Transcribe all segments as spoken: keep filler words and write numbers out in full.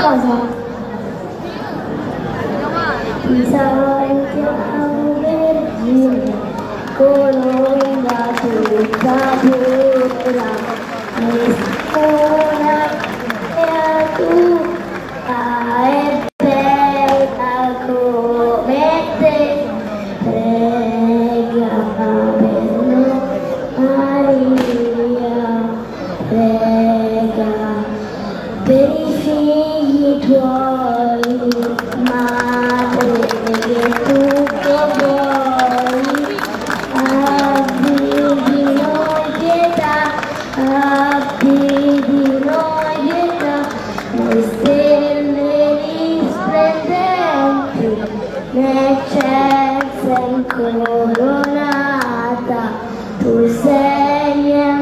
cosa? Ti salutiamo Vergine, colui da tutta terra, nessuna creatura è bella come te. Prega per noi, Maria, prega per i figli tuoi, madre che tutto vuoi. Abbi di noi pietà, abbi di noi pietà, noi stelle risplendenti, nel cielo incoronata, tu sei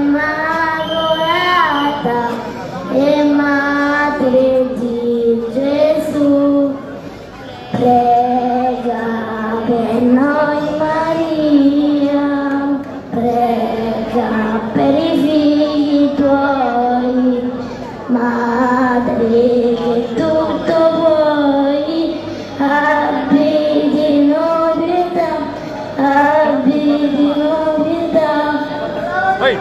immacolata e madre di Gesù. Prega per noi Maria, prega per i figli tuoi, madre che tutto vuoi. Abbi di noi pietà, abbi di noi pietà. Hey.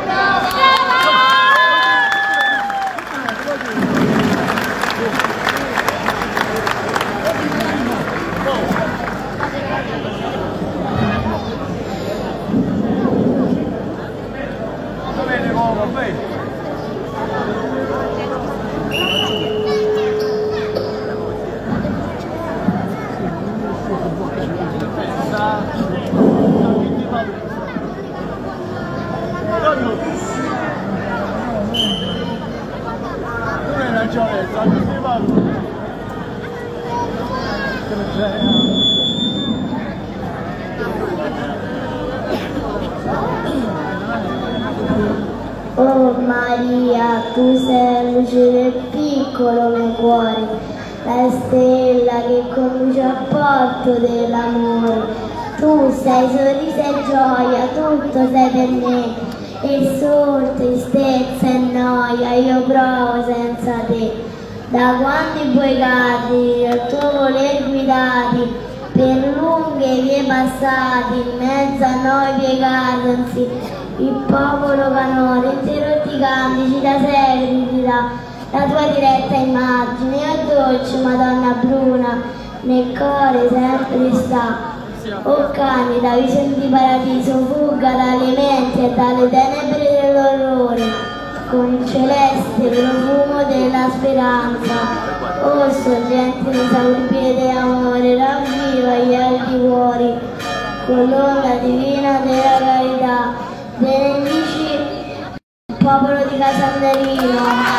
Oh Maria, tu sei la luce del piccolo nei cuori, la stella che conduce al porto dell'amore. Tu sei sorriso e gioia, tutto sei per me, e solo tristezza e noia io provo senza te. Da quando i peccati al tuo voler guidati, per lunghe vie passate, in mezzo a noi piegati, anzi, il popolo canore, interrotti cantici da secoli ti dà la tua diretta immagine, o dolce Madonna bruna, nel cuore sempre sta. O candida visione di paradiso, fugga dalle menti e dalle tenebre dell'orrore, con il celeste profumo della speranza. O sorgente esauribile d'amore, ravviva gli alti cuori, con l'onda divina della carità. Benedici il popolo di Casanderino.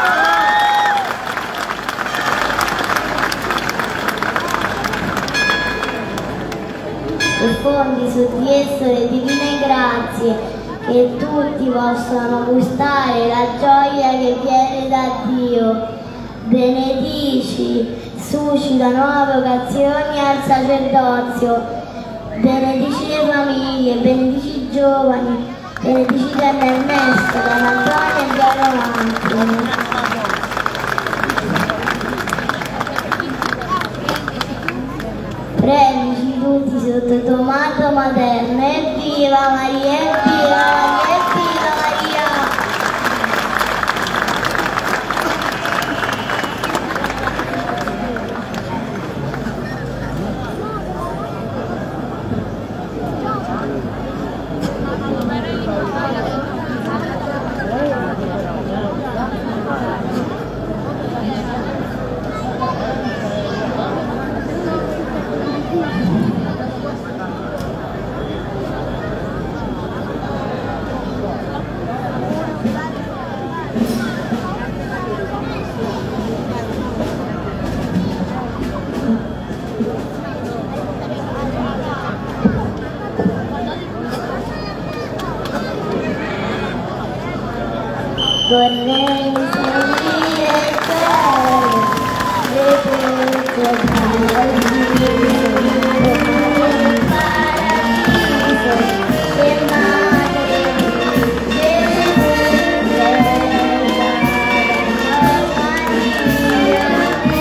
Diffondi su di esso le divine grazie, che tutti possano gustare la gioia che viene da Dio. Benedici, suscita nuove occasioni al sacerdozio. Benedici le famiglie, benedici i giovani, benedici Gianna Ernesto, Don Antonio e Gianni Avanti. Prendici tutti sotto il tuo manto materno. Evviva Maria, evviva Maria, evviva Maria! Vorrei sentire il cielo, le tue paradiso, il paradiso, e madre di Gesù, bella Maria,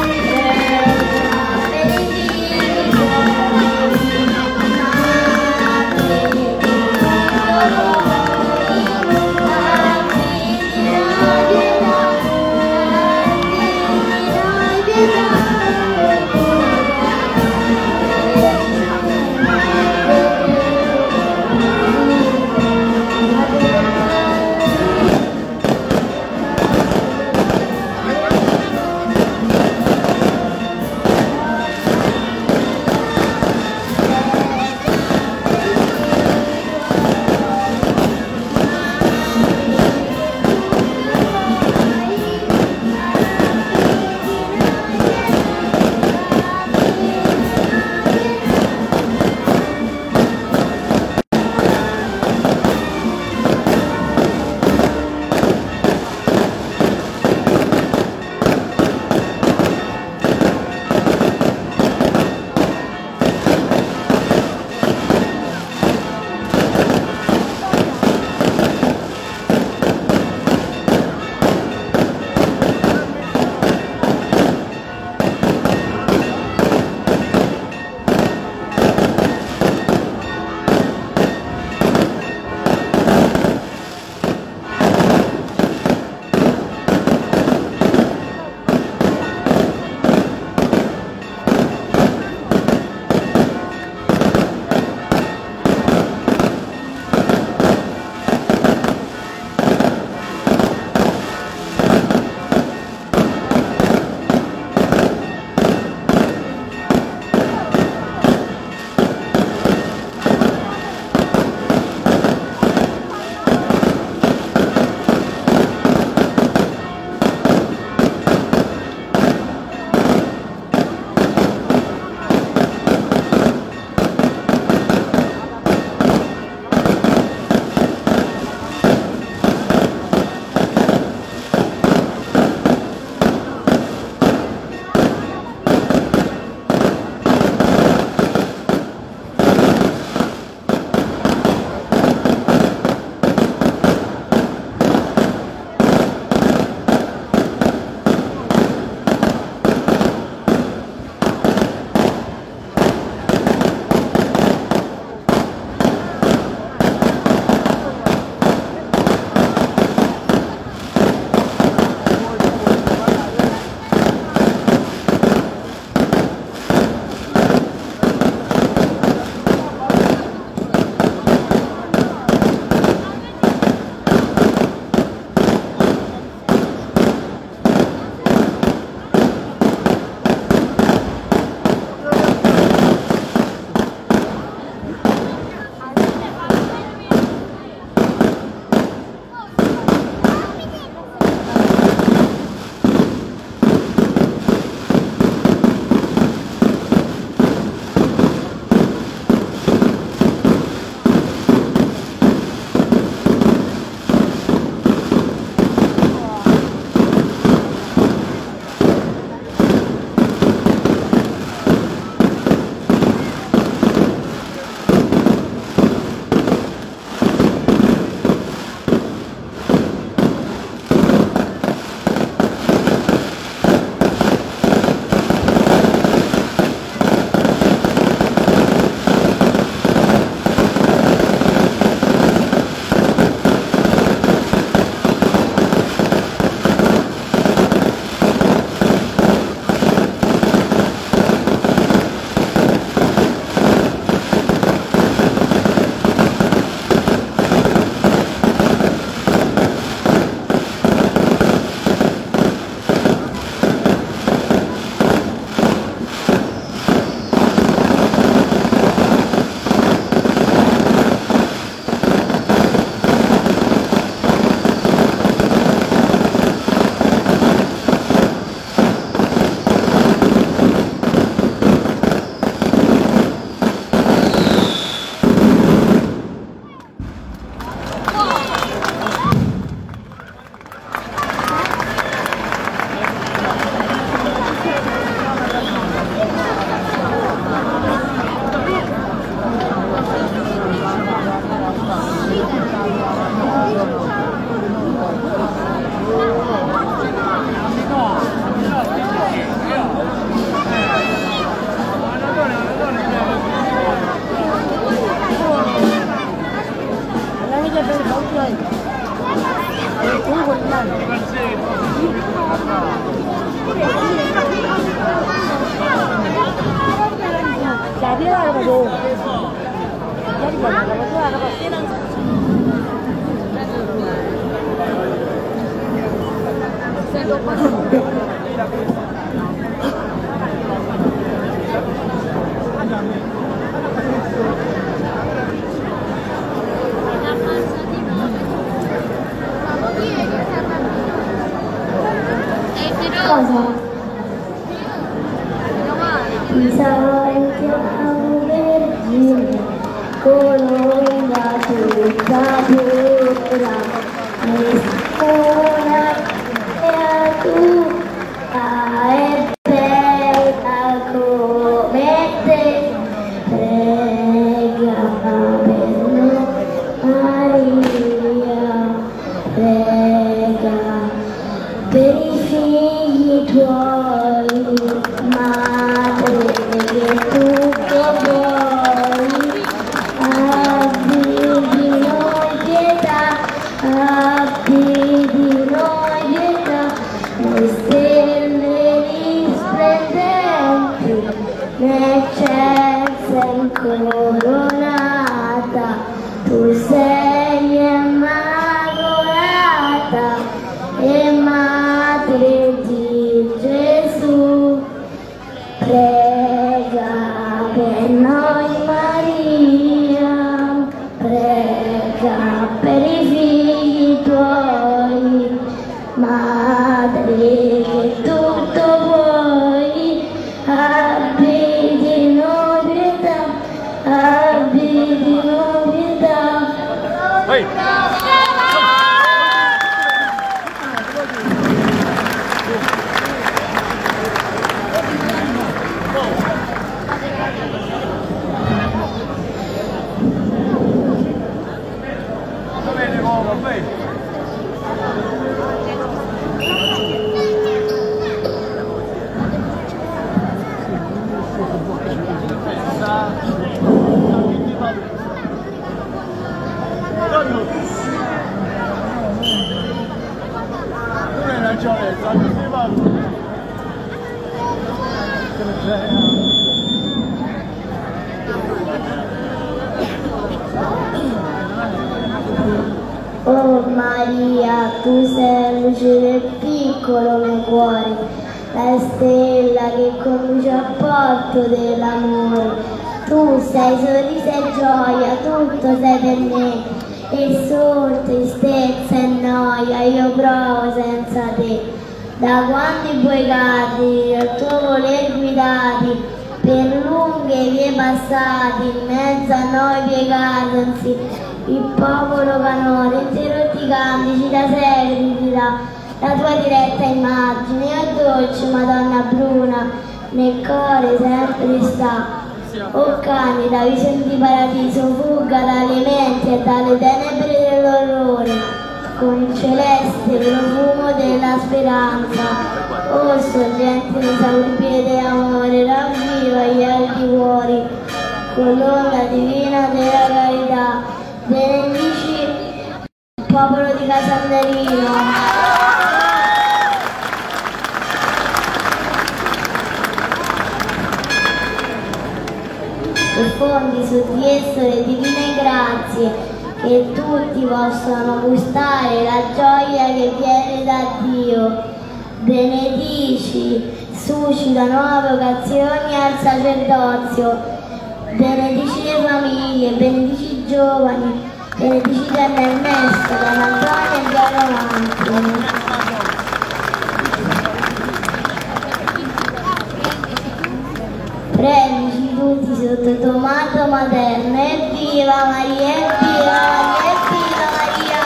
Cosa? Ti salutiamo Vergine, colonna tutta pura, nessuna creatura è bella come te, prega per noi Maria, prega per i figli tuoi, madre che tutto vuoi, abbi di noi pietà, abbi di noi pietà, noi stelle risplendenti, n'eccelsa incoronata, tu sei immacolata e madre di Gesù, prega per noi Maria, prega per i figli tuoi, madre che tutto vuoi, abbi di noi pietà, abbi di noi pietà. Hey. Oh Maria, tu sei la luce del piccolo nei cuori, la stella che conduce al porto dell'amore. Tu sei sorriso e gioia, tutto sei per me, e solo tristezza e noia io provo senza te. Da quando i tuoi cadi, al tuo voler guidati, per lunghe vie passate, in mezzo a noi piegati, il popolo canore, interrotti cantici da secoli dirà la tua diretta immagine, o dolce Madonna bruna, nel cuore sempre sta. O candida visione di paradiso, fugga dalle menti e dalle tenebre dell'orrore, con il celeste profumo della speranza. O sorgente inesauribile dell'amore, ravviva gli alti cuori, con l'onda divina della carità. Benedici il popolo di Casandarino. E fondi su di esso le divine grazie, che tutti possano gustare la gioia che viene da Dio. Benedici, suscita nuove vocazioni al sacerdozio, benedici le famiglie, benedici i giovani, benedici Gian Ernesto, Gian Antonio e Gian Avanti. Prendici tutti sotto tuo manto materno, evviva Maria, evviva Maria, evviva Maria!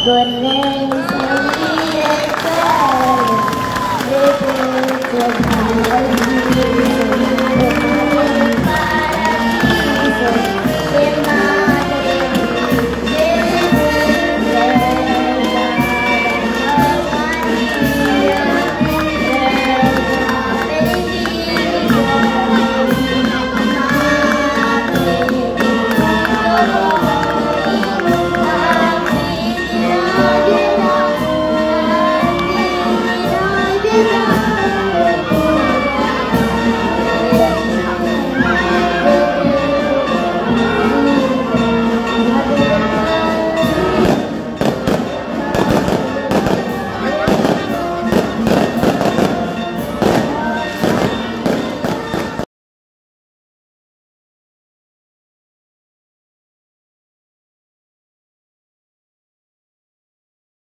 vorrei sentire il cuore, le tue parole.